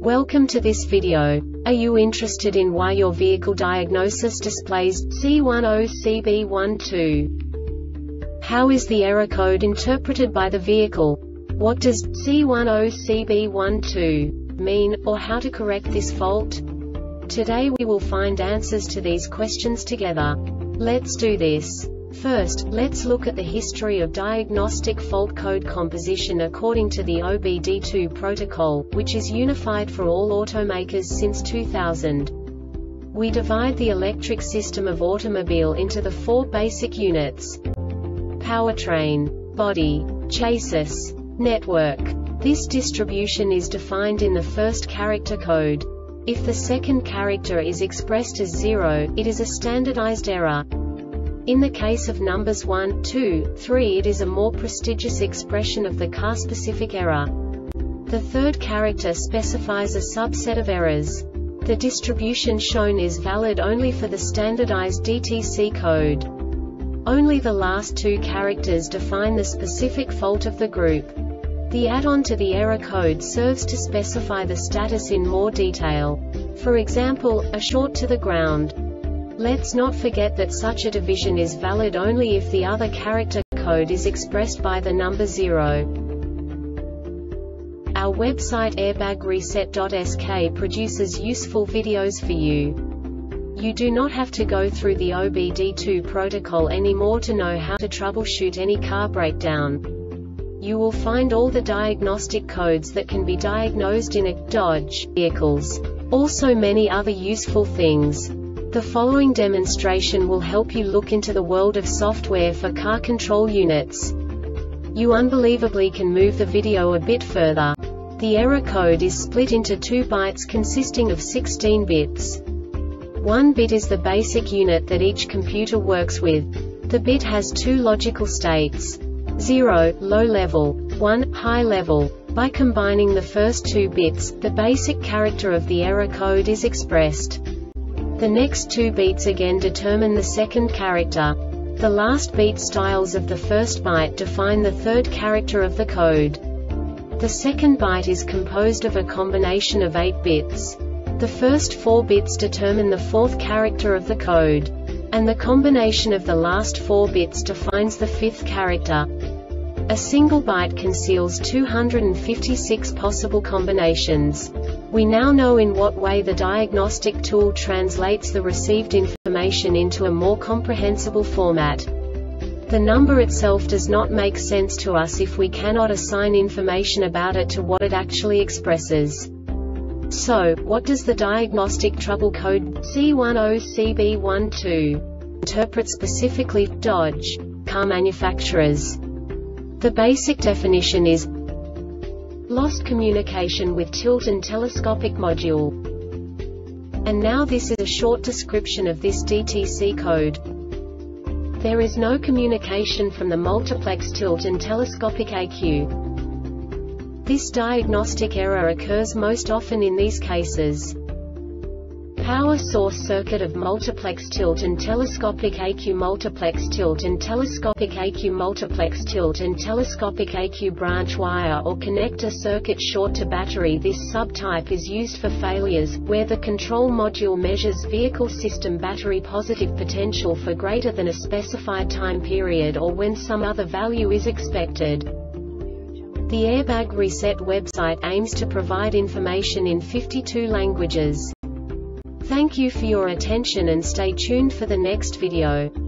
Welcome to this video. Are you interested in why your vehicle diagnosis displays C10CB12? How is the error code interpreted by the vehicle? What does C10CB12 mean, or how to correct this fault? Today we will find answers to these questions together. Let's do this. First, let's look at the history of diagnostic fault code composition according to the OBD2 protocol, which is unified for all automakers since 2000. We divide the electric system of automobile into the four basic units: powertrain, body, chassis, network. This distribution is defined in the first character code. If the second character is expressed as 0, it is a standardized error. In the case of numbers 1, 2, 3, it is a more prestigious expression of the car-specific error. The third character specifies a subset of errors. The distribution shown is valid only for the standardized DTC code. Only the last two characters define the specific fault of the group. The add-on to the error code serves to specify the status in more detail. For example, a short to the ground. Let's not forget that such a division is valid only if the other character code is expressed by the number 0. Our website airbagreset.sk produces useful videos for you. You do not have to go through the OBD2 protocol anymore to know how to troubleshoot any car breakdown. You will find all the diagnostic codes that can be diagnosed in a Dodge vehicles. Also many other useful things. The following demonstration will help you look into the world of software for car control units. You unbelievably can move the video a bit further. The error code is split into 2 bytes consisting of 16 bits. 1 bit is the basic unit that each computer works with. The bit has 2 logical states: 0, low level, 1, high level. By combining the first 2 bits, the basic character of the error code is expressed. The next 2 beats again determine the second character. The last beat styles of the first byte define the third character of the code. The second byte is composed of a combination of 8 bits. The first 4 bits determine the fourth character of the code. And the combination of the last 4 bits defines the fifth character. A single byte conceals 256 possible combinations. We now know in what way the diagnostic tool translates the received information into a more comprehensible format. The number itself does not make sense to us if we cannot assign information about it to what it actually expresses. So, what does the diagnostic trouble code C10CB12 interpret specifically for Dodge car manufacturers? The basic definition is lost communication with tilt and telescopic module. And now this is a short description of this DTC code. There is no communication from the multiplex tilt and telescopic ECU. This diagnostic error occurs most often in these cases: power source circuit of multiplex tilt and telescopic ECU, multiplex tilt and telescopic ECU, multiplex tilt and telescopic ECU, branch wire or connector circuit short to battery. This subtype is used for failures where the control module measures vehicle system battery positive potential for greater than a specified time period, or when some other value is expected. The Airbag Reset website aims to provide information in 52 languages. Thank you for your attention and stay tuned for the next video.